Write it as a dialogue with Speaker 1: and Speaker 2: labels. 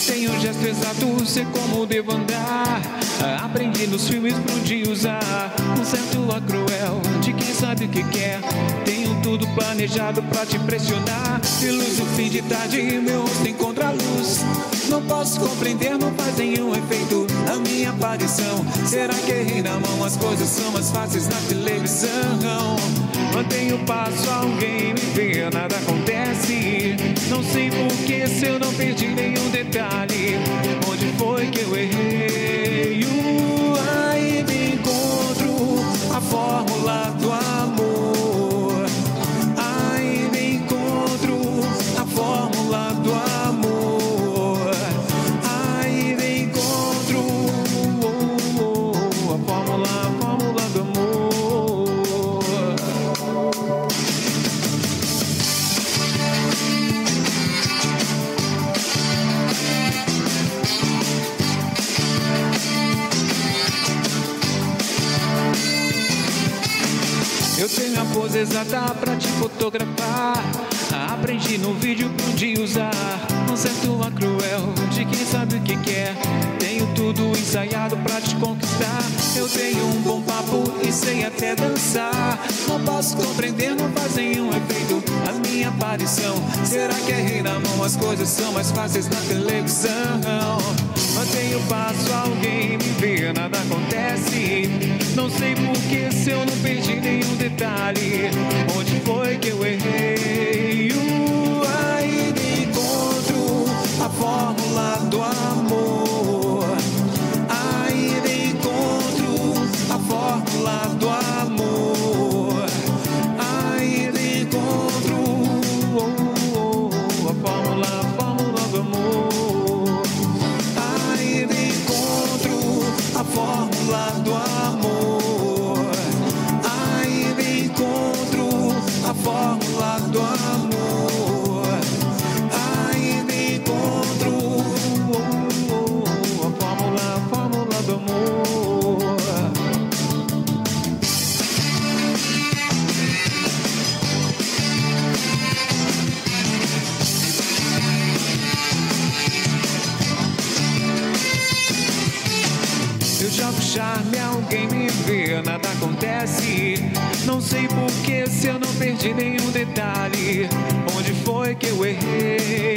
Speaker 1: tenho um gesto exato, sei como devo andar. Aprendi nos filmes pra um dia usar um certo ar cruel de quem sabe o que quer. Tenho tudo planejado pra te impressionar. De luz no fim de tarde, meu rosto encontra a luz. Não posso compreender, não faz nenhum efeito a minha aparição. Será que errei na mão? As coisas são mais fáceis na televisão. Mantenho o passo, alguém me vê, nada acontece. Não sei porquê, se eu não perdi nenhum detalhe. Onde foi que eu errei? Aí me encontro a fórmula do amor. Aí me encontro a fórmula do amor. Aí me encontro a fórmula do amor. Eu tenho a pose exata pra te fotografar. Aprendi no vídeo pra um dia usar um certo ar cruel de quem sabe o que quer. Tenho tudo ensaiado pra te conquistar. Eu tenho um bom papo e sei até dançar. Não posso compreender, não faz nenhum efeito a minha aparição. Será que errei na mão? As coisas são mais fáceis na televisão. Mantenho o passo, alguém me vê, nada acontece. Não sei porquê, se eu não perdi nenhum detalhe. Onde foi que eu errei? Aí me encontro a fórmula do amor. Aí me encontro a fórmula do amor. Aí me encontro a fórmula do amor. Aí me encontro a fórmula do amor. Aí me encontro a fórmula do amor. Aí me encontro a fórmula do amor. Eu jogo charme, alguém me vê, nada acontece. Não sei porquê, se eu não perdi nenhum detalhe. Onde foi que eu errei?